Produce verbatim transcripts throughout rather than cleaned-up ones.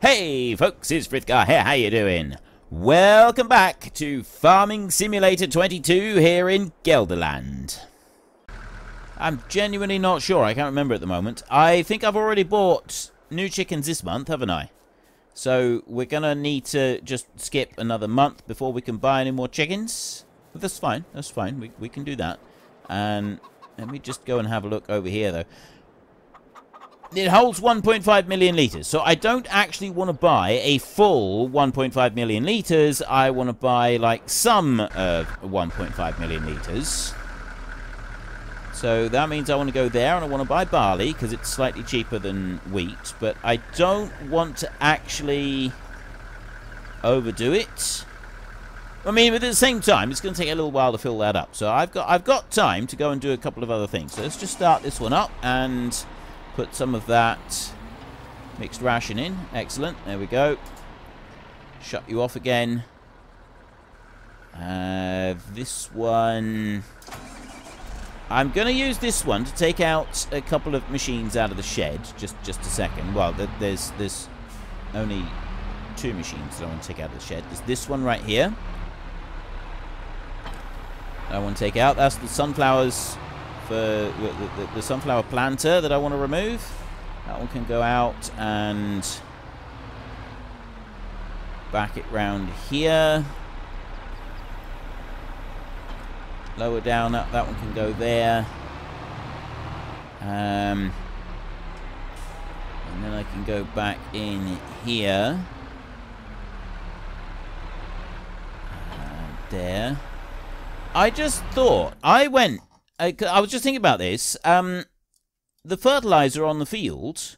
Hey folks, it's Frithgar here, how you doing? Welcome back to Farming Simulator twenty-two here in Gelderland. I'm genuinely not sure, I can't remember at the moment. I think I've already bought new chickens this month, haven't I? So we're gonna need to just skip another month before we can buy any more chickens. But that's fine, that's fine, we, we can do that. And let me just go and have a look over here though. It holds one point five million litres, so I don't actually want to buy a full one point five million litres. I want to buy, like, some of one point five million litres. So that means I want to go there, and I want to buy barley, because it's slightly cheaper than wheat. But I don't want to actually overdo it. I mean, but at the same time, it's going to take a little while to fill that up. So I've got, I've got time to go and do a couple of other things. So let's just start this one up, and put some of that mixed ration in. Excellent. There we go. Shut you off again. Uh, this one, I'm going to use this one to take out a couple of machines out of the shed. Just just a second. Well, there's, there's only two machines that I want to take out of the shed. There's this one right here I want to take out. That's the sunflowers. For the, the, the sunflower planter that I want to remove. That one can go out, and back it round here. Lower down, that, that one can go there. Um, and then I can go back in here. And there. I just thought, I went I, I was just thinking about this. Um, the fertilizer on the field,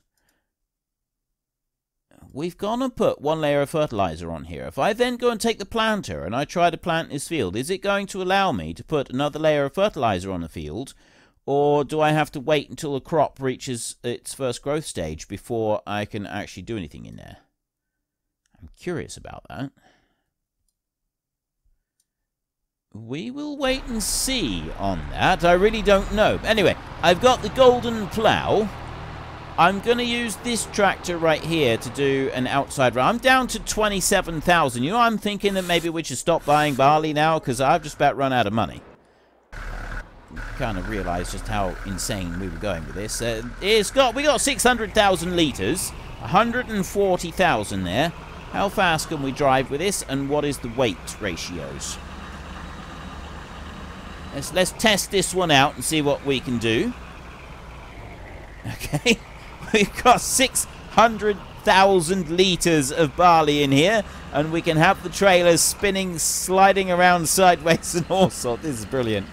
we've gone and put one layer of fertilizer on here. If I then go and take the planter and I try to plant this field, is it going to allow me to put another layer of fertilizer on the field? Or do I have to wait until the crop reaches its first growth stage before I can actually do anything in there? I'm curious about that. We will wait and see on that. I really don't know. Anyway, I've got the golden plough. I'm going to use this tractor right here to do an outside run. I'm down to twenty-seven thousand. You know, I'm thinking that maybe we should stop buying barley now, because I've just about run out of money. Kind of realised just how insane we were going with this. Uh, it's got, we got six hundred thousand litres. one hundred forty thousand there. How fast can we drive with this, and what is the weight ratios? Let's, let's test this one out and see what we can do. Okay. We've got six hundred thousand litres of barley in here. And we can have the trailers spinning, sliding around sideways and all sorts. This is brilliant.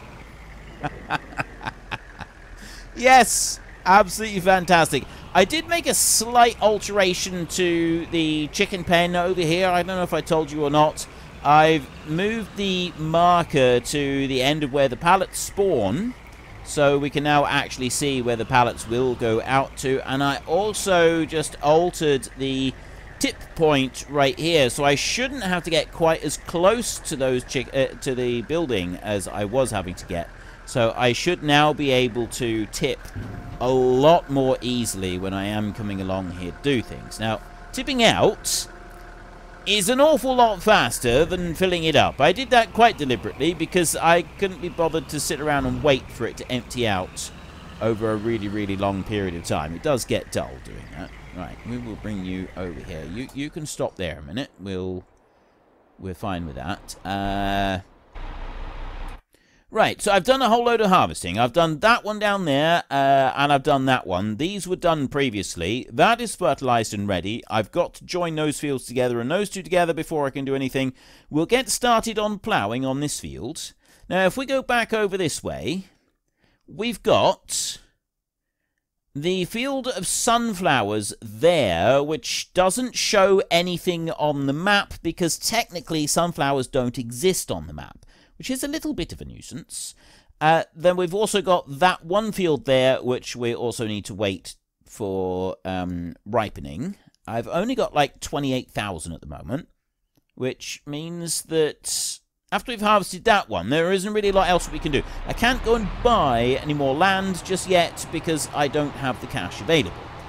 Yes. Absolutely fantastic. I did make a slight alteration to the chicken pen over here. I don't know if I told you or not. I've moved the marker to the end of where the pallets spawn, so we can now actually see where the pallets will go out to. And I also just altered the tip point right here, so I shouldn't have to get quite as close to those chick uh, to the building as I was having to get. So I should now be able to tip a lot more easily when I am coming along here to do things. Now, tipping out is an awful lot faster than filling it up. I did that quite deliberately because I couldn't be bothered to sit around and wait for it to empty out over a really, really long period of time. It does get dull doing that. Right, we will bring you over here. You you can stop there a minute. We'll we're fine with that. Uh, right, so I've done a whole load of harvesting. I've done that one down there, uh, and I've done that one. These were done previously. That is fertilized and ready. I've got to join those fields together and those two together before I can do anything. We'll get started on ploughing on this field. Now, if we go back over this way, we've got the field of sunflowers there, which doesn't show anything on the map because technically sunflowers don't exist on the map, which is a little bit of a nuisance. Uh, then we've also got that one field there, which we also need to wait for um, ripening. I've only got like twenty-eight thousand at the moment, which means that after we've harvested that one, there isn't really a lot else we can do. I can't go and buy any more land just yet because I don't have the cash available.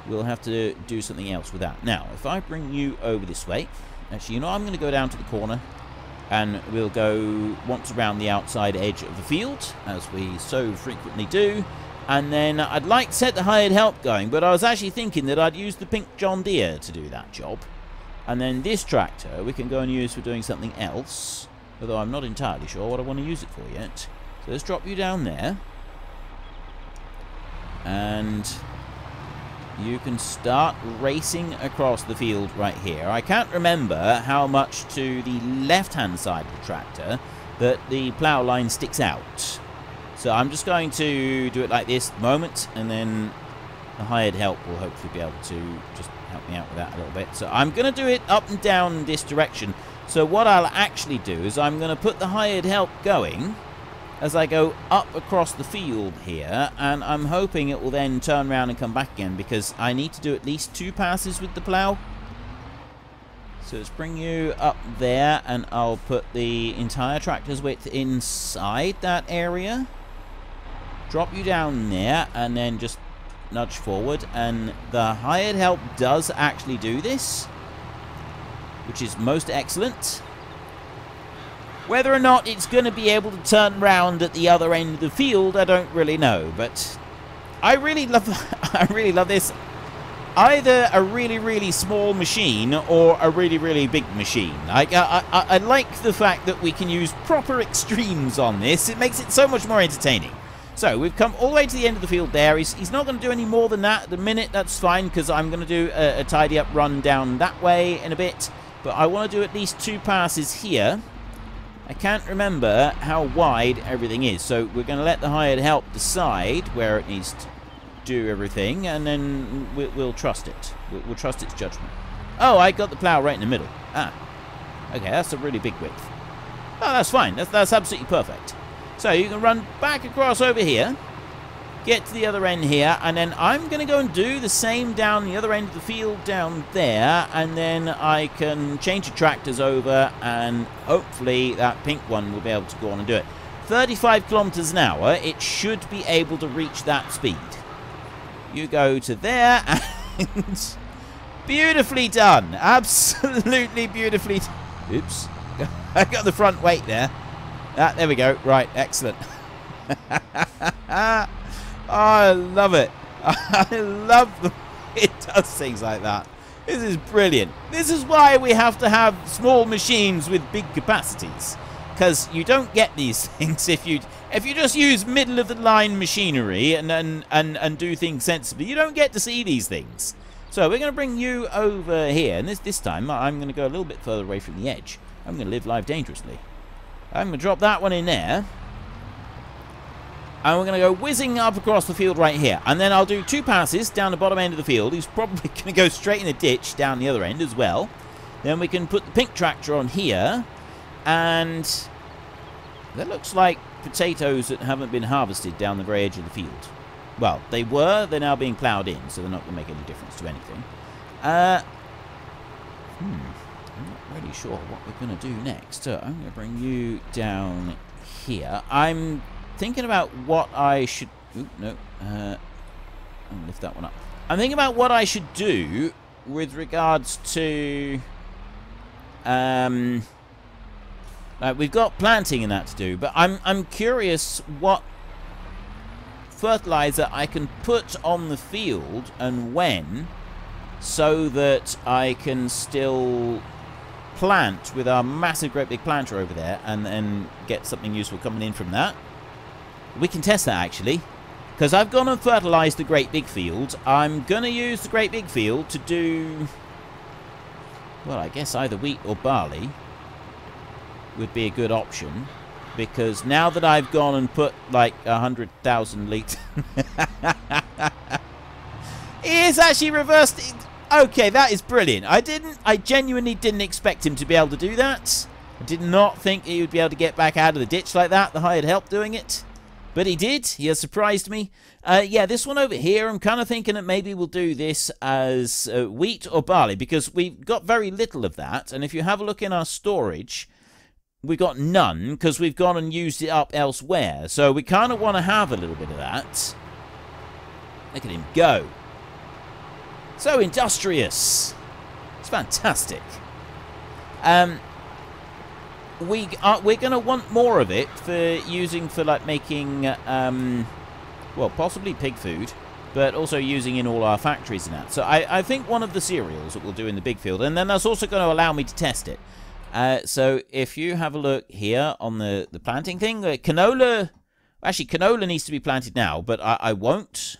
we'll have to do something else with that. Now, if I bring you over this way, actually, you know, I'm going to go down to the corner, and we'll go once around the outside edge of the field, as we so frequently do. And then I'd like to set the hired help going, but I was actually thinking that I'd use the pink John Deere to do that job. And then this tractor we can go and use for doing something else, although I'm not entirely sure what I want to use it for yet. So let's drop you down there. And you can start racing across the field right here. I can't remember how much to the left-hand side of the tractor that the plough line sticks out. So I'm just going to do it like this at the moment, and then the hired help will hopefully be able to just help me out with that a little bit. So I'm going to do it up and down this direction. So what I'll actually do is I'm going to put the hired help going as I go up across the field here, and I'm hoping it will then turn around and come back again, because I need to do at least two passes with the plough. So let's bring you up there, and I'll put the entire tractor's width inside that area. Drop you down there, and then just nudge forward, and the hired help does actually do this, which is most excellent. Whether or not it's going to be able to turn round at the other end of the field, I don't really know, but I really love I really love this. Either a really, really small machine or a really, really big machine. I, I, I, I like the fact that we can use proper extremes on this. It makes it so much more entertaining. So we've come all the way to the end of the field there. He's, he's not going to do any more than that at the minute. That's fine, because I'm going to do a, a tidy up run down that way in a bit. But I want to do at least two passes here. I can't remember how wide everything is. So we're going to let the hired help decide where it needs to do everything, and then we'll, we'll trust it. We'll, we'll trust its judgment. Oh, I got the plough right in the middle. Ah. Okay, that's a really big width. Oh, that's fine. That's, that's absolutely perfect. So you can run back across over here, get to the other end here, and then I'm going to go and do the same down the other end of the field down there, and then I can change the tractors over, and hopefully that pink one will be able to go on and do it. thirty-five kilometers an hour, it should be able to reach that speed. You go to there, and beautifully done. Absolutely beautifully. Oops. I got the front weight there. Ah, there we go. Right, excellent. Oh, I love it. I love the way it does things like that. This is brilliant. This is why we have to have small machines with big capacities, because you don't get these things if you if you just use middle of the line machinery and and and, and do things sensibly. You don't get to see these things. So we're going to bring you over here, and this this time I'm going to go a little bit further away from the edge. I'm going to live life dangerously. I'm going to drop that one in there. And we're going to go whizzing up across the field right here. And then I'll do two passes down the bottom end of the field. He's probably going to go straight in the ditch down the other end as well. Then we can put the pink tractor on here. And that looks like potatoes that haven't been harvested down the very edge of the field. Well, they were. They're now being ploughed in, so they're not going to make any difference to anything. Uh, hmm. I'm not really sure what we're going to do next. So I'm going to bring you down here. I'm thinking about what I should... Ooh, no. Uh, I'll lift that one up. I'm thinking about what I should do with regards to... Um, uh, we've got planting and that to do, but I'm, I'm curious what fertilizer I can put on the field and when, so that I can still plant with our massive great big planter over there and then get something useful coming in from that. We can test that actually, because I've gone and fertilized the great big field. I'm going to use the great big field to do, well, I guess either wheat or barley would be a good option, because now that I've gone and put like a hundred thousand litres it's actually reversed. Okay, that is brilliant. I didn't, I genuinely didn't expect him to be able to do that. I did not think he would be able to get back out of the ditch like that. The hired help doing it. But he did. He has surprised me. Uh, yeah, this one over here, I'm kind of thinking that maybe we'll do this as uh, wheat or barley, because we've got very little of that. And if you have a look in our storage, we've got none, because we've gone and used it up elsewhere. So we kind of want to have a little bit of that. Look at him go. So industrious. It's fantastic. Um, we are, we're going to want more of it for using for like making, um, well, possibly pig food, but also using in all our factories and that. So I, I think one of the cereals that we'll do in the big field, and then that's also going to allow me to test it. Uh, so if you have a look here on the, the planting thing, uh, canola, actually canola needs to be planted now, but I, I won't.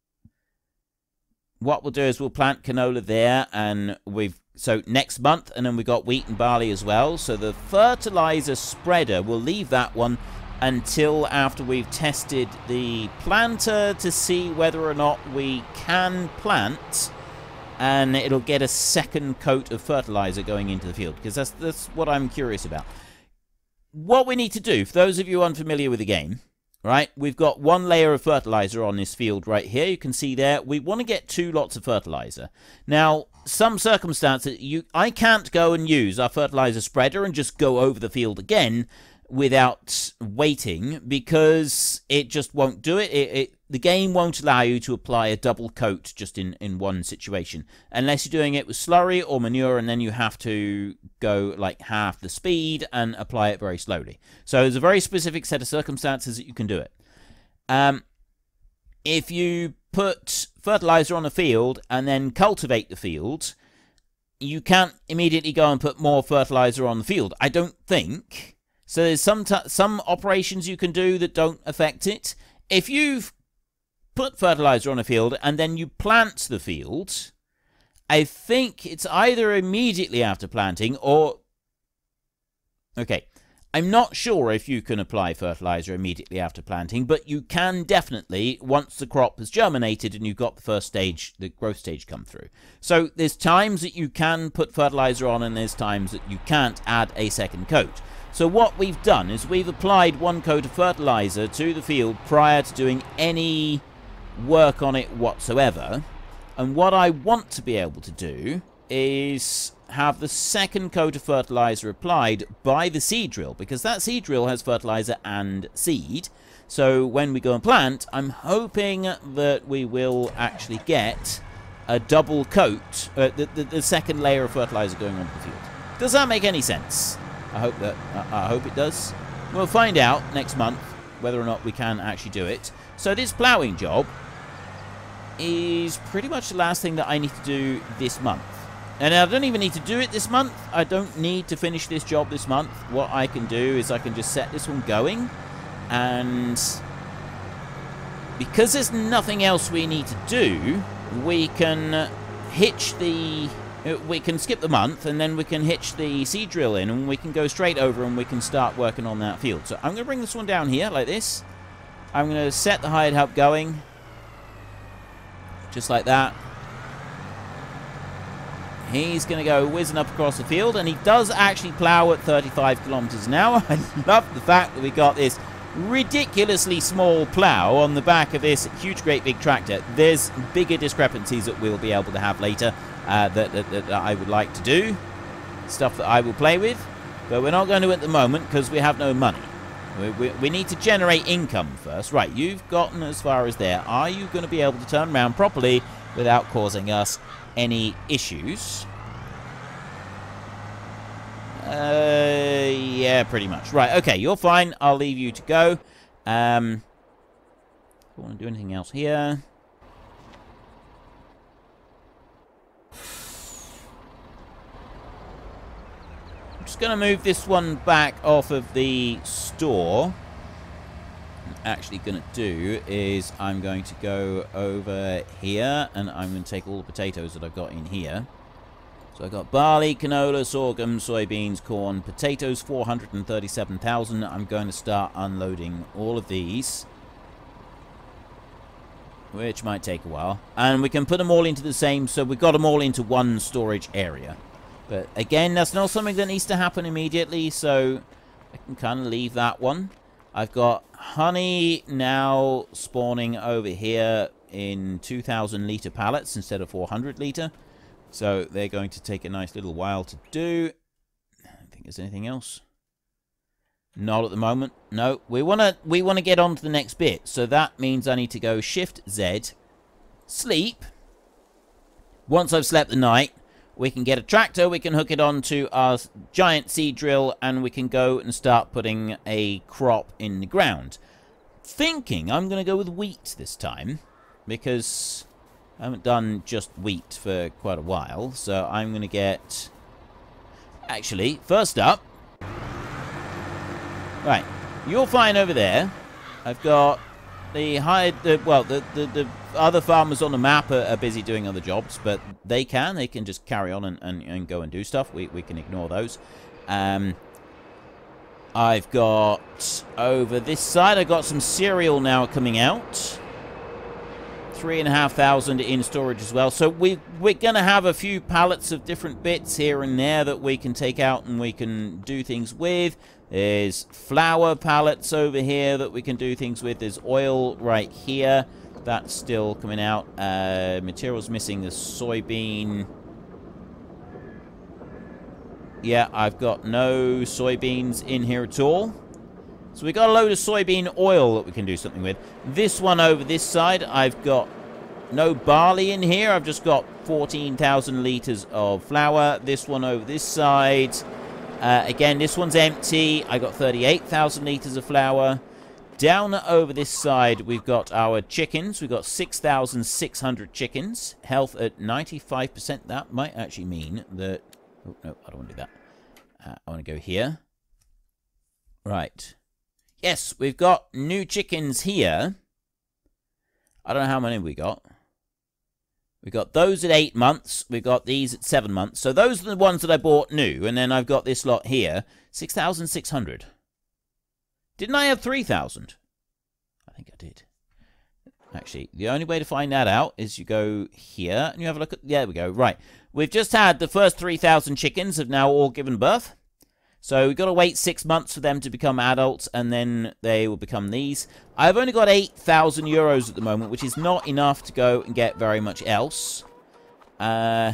What we'll do is we'll plant canola there, and we've so next month, and then we've got wheat and barley as well. So the fertilizer spreader, we'll leave that one until after we've tested the planter to see whether or not we can plant, and it'll get a second coat of fertilizer going into the field, because that's, that's what I'm curious about. What we need to do, for those of you unfamiliar with the game, right, we've got one layer of fertilizer on this field right here. You can see there. We want to get two lots of fertilizer. Now, some circumstances, you, I can't go and use our fertilizer spreader and just go over the field again without waiting, because it just won't do it. It, it. The game won't allow you to apply a double coat just in, in one situation, unless you're doing it with slurry or manure, and then you have to go like half the speed and apply it very slowly. So there's a very specific set of circumstances that you can do it. Um, if you put fertilizer on a field and then cultivate the field, you can't immediately go and put more fertilizer on the field, I don't think. So there's some t some operations you can do that don't affect it. If you've put fertilizer on a field and then you plant the field, I think it's either immediately after planting or... Okay, I'm not sure if you can apply fertilizer immediately after planting, but you can definitely once the crop has germinated and you've got the first stage, the growth stage, come through. So there's times that you can put fertilizer on and there's times that you can't add a second coat. So what we've done is we've applied one coat of fertilizer to the field prior to doing any work on it whatsoever. And what I want to be able to do is have the second coat of fertilizer applied by the seed drill, because that seed drill has fertilizer and seed. So when we go and plant, I'm hoping that we will actually get a double coat, uh, the, the, the second layer of fertilizer going onto the field. Does that make any sense? I hope that uh, I hope it does. We'll find out next month whether or not we can actually do it. So this ploughing job is pretty much the last thing that I need to do this month. And I don't even need to do it this month. I don't need to finish this job this month. What I can do is I can just set this one going, and because there's nothing else we need to do, we can hitch the we can skip the month, and then we can hitch the seed drill in, and we can go straight over and we can start working on that field. So I'm going to bring this one down here like this. I'm going to set the hired help going, just like that. He's going to go whizzing up across the field, and he does actually plow at thirty-five kilometers an hour. I love the fact that we got this ridiculously small plow on the back of this huge, great big tractor. There's bigger discrepancies that we'll be able to have later. Uh, that, that, that I would like to do, stuff that I will play with, but we're not going to at the moment because we have no money. We, we, we need to generate income first. Right, you've gotten as far as there. Are you going to be able to turn around properly without causing us any issues? Uh, yeah, pretty much. Right, okay, you're fine. I'll leave you to go. Um, don't want to do anything else here. Just going to move this one back off of the store. What I'm actually going to do is I'm going to go over here, and I'm going to take all the potatoes that I've got in here. So I've got barley, canola, sorghum, soybeans, corn, potatoes, four hundred thirty-seven thousand. I'm going to start unloading all of these, which might take a while. And we can put them all into the same, so we've got them all into one storage area. But again, that's not something that needs to happen immediately, so I can kind of leave that one. I've got honey now spawning over here in two thousand litre pallets instead of four hundred litre. So they're going to take a nice little while to do. I don't think there's anything else. Not at the moment. No, we want to we want to get on to the next bit. So that means I need to go Shift Z, sleep, Once I've slept the night, we can get a tractor, we can hook it onto our giant seed drill, and we can go and start putting a crop in the ground. Thinking I'm going to go with wheat this time, because I haven't done just wheat for quite a while, so I'm going to get... Actually, first up... Right, you're fine over there. I've got the high... The, well, the, the, the other farmers on the map are, are busy doing other jobs, but they can. They can just carry on and, and, and go and do stuff. We, we can ignore those. Um... I've got, over this side, I've got some cereal now coming out. Three and a half thousand in storage as well. So we, we're going to have a few pallets of different bits here and there that we can take out and we can do things with. There's flour pallets over here that we can do things with. There's oil right here. That's still coming out. Uh, materials missing the soybean... Yeah, I've got no soybeans in here at all. So we got a load of soybean oil that we can do something with. This one over this side, I've got no barley in here. I've just got fourteen thousand litres of flour. This one over this side, uh, again, this one's empty. I got thirty-eight thousand litres of flour. Down over this side, we've got our chickens. We've got six thousand six hundred chickens. Health at ninety-five percent. That might actually mean that... Oh, no, I don't want to do that. Uh, I want to go here. Right. Yes, we've got new chickens here. I don't know how many we got. We got those at eight months. We got these at seven months. So those are the ones that I bought new. And then I've got this lot here. six thousand six hundred. Didn't I have three thousand? I think I did. Actually, the only way to find that out is you go here and you have a look at... There we go. Right. We've just had the first three thousand chickens have now all given birth. So we've got to wait six months for them to become adults, and then they will become these. I've only got eight thousand euros at the moment, which is not enough to go and get very much else. Uh,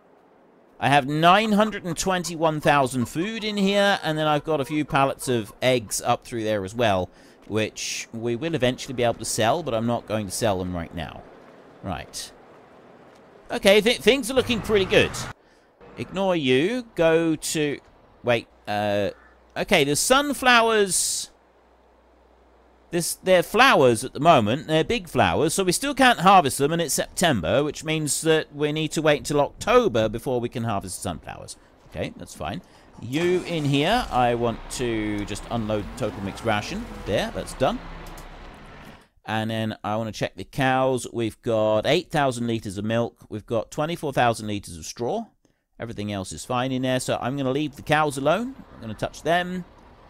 I have nine hundred twenty-one thousand food in here, and then I've got a few pallets of eggs up through there as well, which we will eventually be able to sell, but I'm not going to sell them right now. Right. Okay, th things are looking pretty good. Ignore you. Go to... Wait. Uh, okay, the sunflowers... This, they're flowers at the moment. They're big flowers, so we still can't harvest them, and it's September, which means that we need to wait until October before we can harvest the sunflowers. Okay, that's fine. You in here, I want to just unload total mixed ration. There, that's done. And then I want to check the cows. We've got eight thousand litres of milk. We've got twenty-four thousand litres of straw. Everything else is fine in there, so I'm going to leave the cows alone. I'm going to touch them.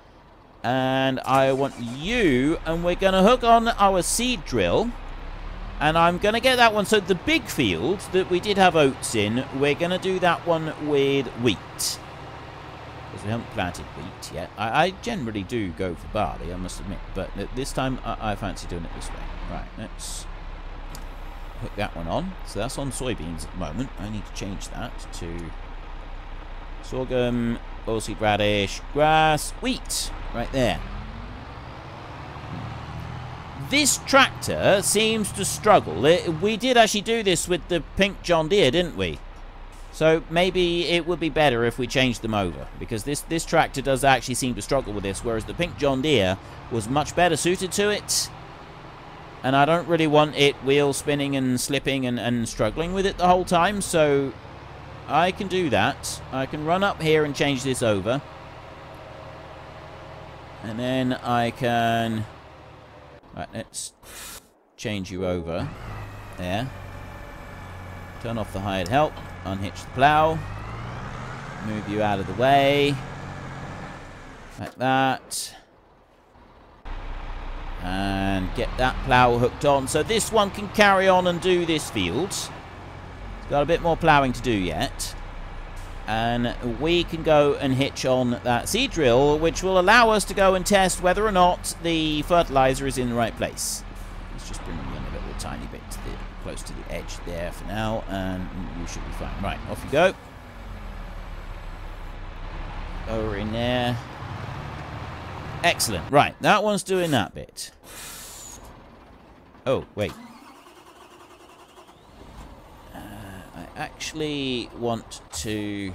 And I want you, and we're going to hook on our seed drill. And I'm going to get that one. So the big field that we did have oats in, we're going to do that one with wheat. Because we haven't planted wheat yet. I, I generally do go for barley, I must admit. But this time, I, I fancy doing it this way. Right, let's hook that one on. So that's on soybeans at the moment. I need to change that to sorghum, oilseed radish, grass, wheat. Right there. This tractor seems to struggle. It, we did actually do this with the pink John Deere, didn't we? So maybe it would be better if we changed them over, because this, this tractor does actually seem to struggle with this, whereas the pink John Deere was much better suited to it. And I don't really want it wheel spinning and slipping and, and struggling with it the whole time, so I can do that. I can run up here and change this over. And then I can... Right, let's change you over. There. Turn off the hired help. Unhitch the plough. Move you out of the way. Like that. And get that plough hooked on. So this one can carry on and do this field. It's got a bit more ploughing to do yet. And we can go and hitch on that seed drill, which will allow us to go and test whether or not the fertilizer is in the right place. Let's just bring them in a little tiny bit to the, close to the edge there for now, and you should be fine. Right, off you go. Over in there. Excellent. Right, that one's doing that bit. Oh, wait. Uh, I actually want to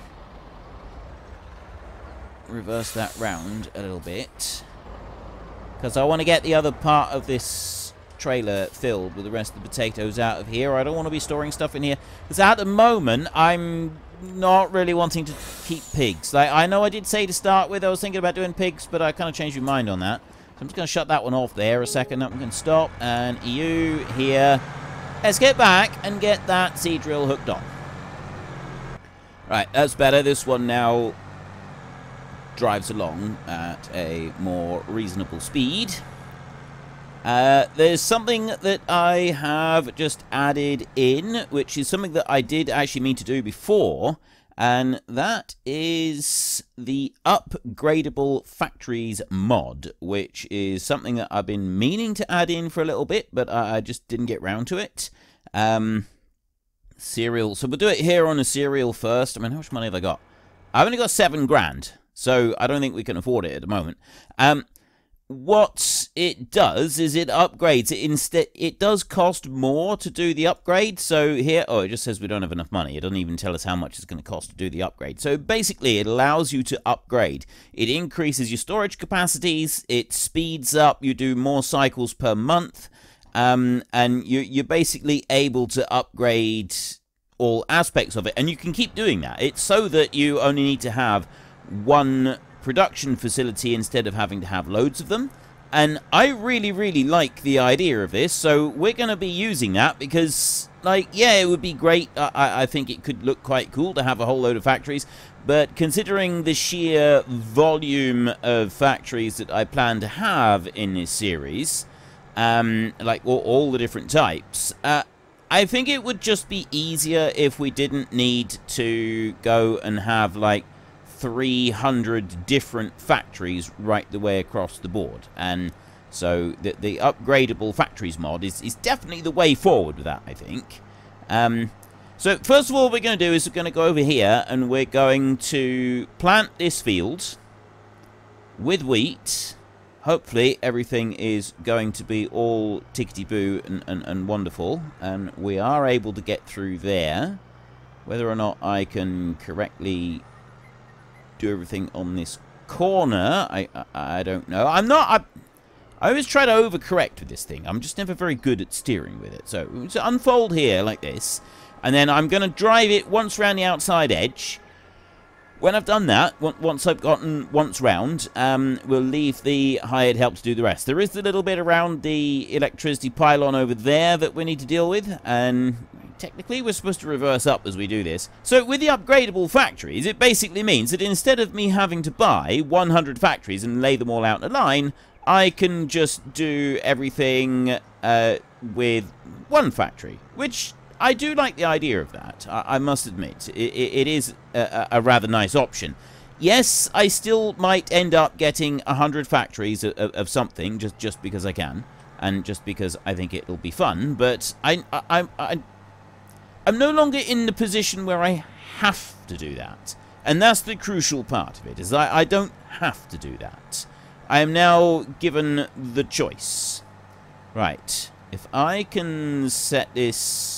reverse that round a little bit, because I want to get the other part of this trailer filled with the rest of the potatoes out of here. I don't want to be storing stuff in here, because at the moment I'm not really wanting to keep pigs. Like, I know I did say to start with I was thinking about doing pigs, but I kind of changed my mind on that. So I'm just going to shut that one off there a second. I'm going to stop, and you here. Let's get back and get that seed drill hooked on. Right, that's better. This one now drives along at a more reasonable speed. Uh, there's something that I have just added in, which is something that I did actually mean to do before, and that is the upgradable factories mod, which is something that I've been meaning to add in for a little bit, but I just didn't get round to it. Um, cereal. So we'll do it here on a cereal first. I mean, how much money have I got? I've only got seven grand, so I don't think we can afford it at the moment. Um, what it does is it upgrades it. Instead, it does cost more to do the upgrade. So here, oh, it just says we don't have enough money. It doesn't even tell us how much it's going to cost to do the upgrade. So basically, it allows you to upgrade. It increases your storage capacities. It speeds up. You do more cycles per month. Um, and you, you're basically able to upgrade all aspects of it. And you can keep doing that. It's so that you only need to have one production facility instead of having to have loads of them. And I really, really like the idea of this. So we're going to be using that because, like, yeah, it would be great. I, I think it could look quite cool to have a whole load of factories. But considering the sheer volume of factories that I plan to have in this series, um, like all, all the different types, uh, I think it would just be easier if we didn't need to go and have, like, three hundred different factories right the way across the board. And so the, the upgradable factories mod is, is definitely the way forward with that, I think. Um, so first of all, what we're going to do is we're going to go over here and we're going to plant this field with wheat. Hopefully everything is going to be all tickety-boo and, and, and wonderful, and we are able to get through there. Whether or not I can correctly do everything on this corner, I, I I don't know. I'm not. I, I always try to overcorrect with this thing. I'm just never very good at steering with it. So it's unfold here like this, and then I'm going to drive it once around the outside edge. When I've done that, once I've gotten once round, um, we'll leave the hired help to do the rest. There is a little bit around the electricity pylon over there that we need to deal with, and technically we're supposed to reverse up as we do this. So with the upgradable factories, it basically means that instead of me having to buy one hundred factories and lay them all out in a line, I can just do everything uh, with one factory, which I do like the idea of that. I, I must admit, it, it, it is a, a rather nice option. Yes, I still might end up getting one hundred factories of, of, of something just, just because I can, and just because I think it'll be fun, but I, I, I, I, I'm no longer in the position where I have to do that. And that's the crucial part of it, is I, I don't have to do that. I am now given the choice. Right, if I can set this...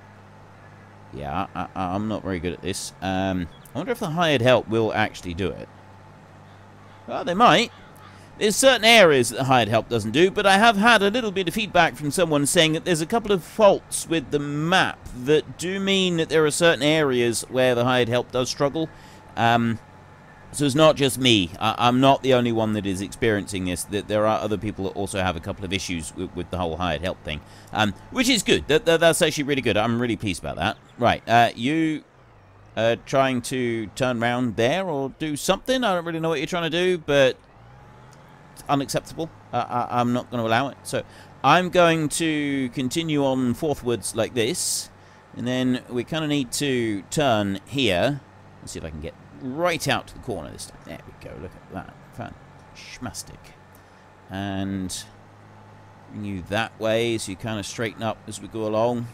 Yeah, I, I, I'm not very good at this. Um, I wonder if the hired help will actually do it. Well, they might. There's certain areas that the hired help doesn't do, but I have had a little bit of feedback from someone saying that there's a couple of faults with the map that do mean that there are certain areas where the hired help does struggle. Um, so it's not just me. I, I'm not the only one that is experiencing this. That there are other people that also have a couple of issues with, with the whole hired help thing, um, which is good. That, that, that's actually really good. I'm really pleased about that. Right, uh, you uh, trying to turn around there or do something? I don't really know what you're trying to do, but it's unacceptable. Uh, I, I'm not going to allow it. So I'm going to continue on forthwards like this, and then we kind of need to turn here. Let's see if I can get right out to the corner this time. There we go. Look at that. Fantastic. And bring you that way so you kind of straighten up as we go along.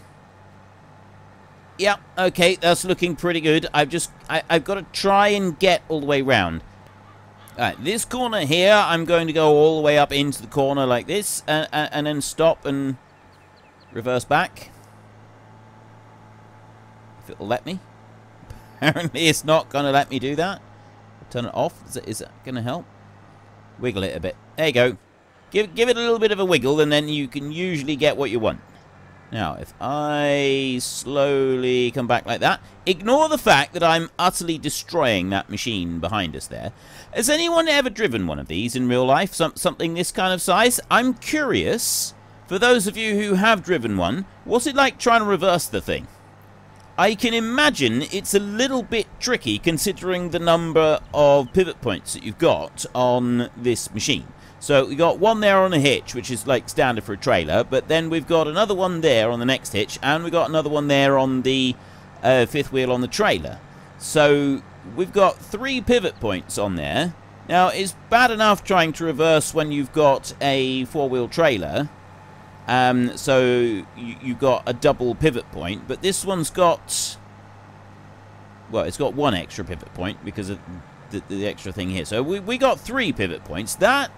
Yeah, okay, that's looking pretty good. I've just, I, I've got to try and get all the way round. Alright, this corner here, I'm going to go all the way up into the corner like this, and, and, and then stop and reverse back. If it'll let me. Apparently it's not going to let me do that. Turn it off. Is, it, is that going to help? Wiggle it a bit. There you go. Give, give it a little bit of a wiggle, and then you can usually get what you want. Now, if I slowly come back like that, ignore the fact that I'm utterly destroying that machine behind us there. Has anyone ever driven one of these in real life? Some, something this kind of size? I'm curious, for those of you who have driven one, what's it like trying to reverse the thing? I can imagine it's a little bit tricky considering the number of pivot points that you've got on this machine. So we've got one there on a hitch, which is like standard for a trailer, but then we've got another one there on the next hitch, and we've got another one there on the uh, fifth wheel on the trailer. So we've got three pivot points on there. Now, it's bad enough trying to reverse when you've got a four-wheel trailer, um, so you, you've got a double pivot point, but this one's got, well, it's got one extra pivot point because of the, the extra thing here. So we, we got three pivot points. That,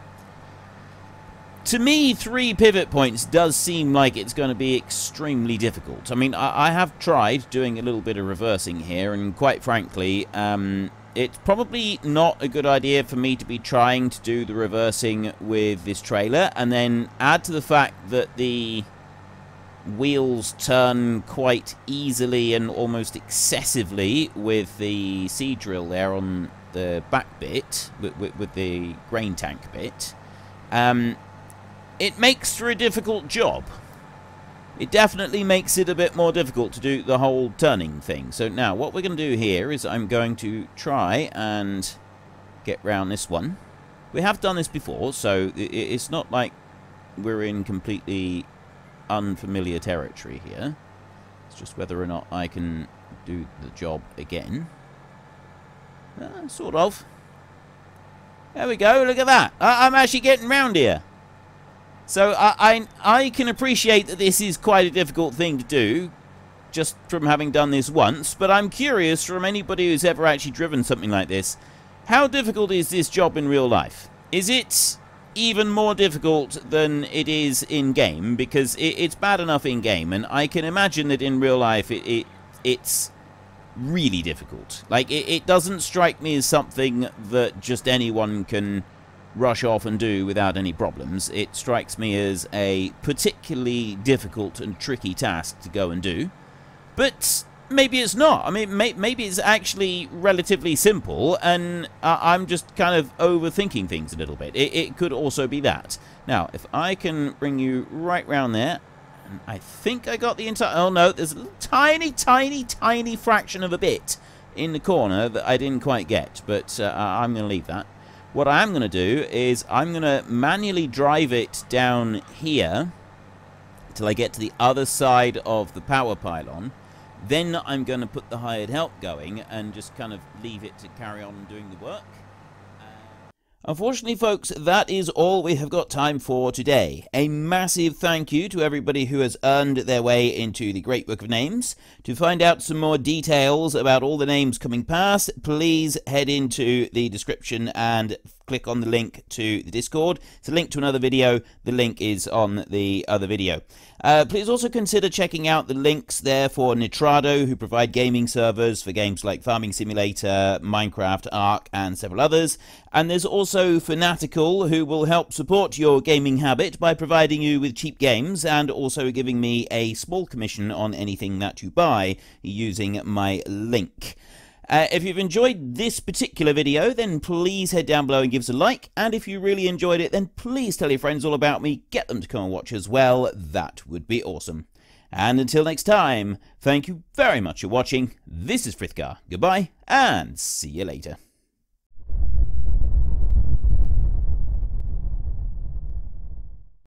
to me, three pivot points does seem like it's going to be extremely difficult. I mean, I, I have tried doing a little bit of reversing here, and quite frankly, um, it's probably not a good idea for me to be trying to do the reversing with this trailer, and then add to the fact that the wheels turn quite easily and almost excessively with the seed drill there on the back bit, with, with, with the grain tank bit. Um... It makes for a difficult job. It definitely makes it a bit more difficult to do the whole turning thing. So now what we're going to do here is I'm going to try and get round this one. We have done this before, so it's not like we're in completely unfamiliar territory here. It's just whether or not I can do the job again. Uh, sort of. There we go, look at that. I I'm actually getting round here. So I, I, I can appreciate that this is quite a difficult thing to do, just from having done this once, but I'm curious from anybody who's ever actually driven something like this, how difficult is this job in real life? Is it even more difficult than it is in-game? Because it, it's bad enough in-game, and I can imagine that in real life it, it it's really difficult. Like, it, it doesn't strike me as something that just anyone can rush off and do without any problems. It strikes me as a particularly difficult and tricky task to go and do. But maybe it's not. I mean, may maybe it's actually relatively simple, and uh, I'm just kind of overthinking things a little bit. It, it could also be that. Now, if I can bring you right round there, and I think I got the entire... Oh, no, there's a little tiny, tiny, tiny fraction of a bit in the corner that I didn't quite get, but uh, I'm going to leave that. What I am going to do is I'm going to manually drive it down here till I get to the other side of the power pylon. Then I'm going to put the hired help going and just kind of leave it to carry on doing the work. Unfortunately, folks, that is all we have got time for today. A massive thank you to everybody who has earned their way into the Great Book of Names. To find out some more details about all the names coming past, please head into the description and click on the link to the Discord. It's a link to another video. The link is on the other video. Uh, please also consider checking out the links there for Nitrado, who provide gaming servers for games like Farming Simulator, Minecraft, Ark, and several others. And there's also Fanatical, who will help support your gaming habit by providing you with cheap games and also giving me a small commission on anything that you buy using my link. Uh, if you've enjoyed this particular video, then please head down below and give us a like. And if you really enjoyed it, then please tell your friends all about me. Get them to come and watch as well. That would be awesome. And until next time, thank you very much for watching. This is Frithgar. Goodbye, and see you later.